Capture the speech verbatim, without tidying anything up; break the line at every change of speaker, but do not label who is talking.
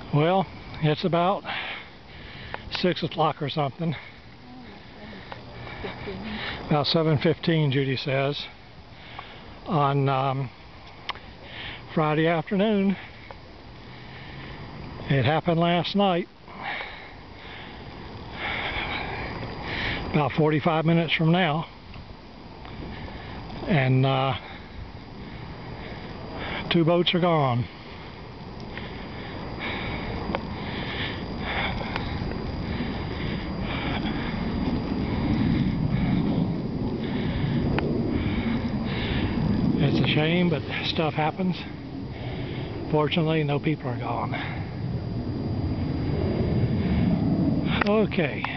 Well, it's about six o'clock or something. About seven fifteen, Judy says, on um, Friday afternoon. It happened last night, about forty-five minutes from now, and uh, two boats are gone. It's a shame, but stuff happens. Fortunately, no people are gone. Okay.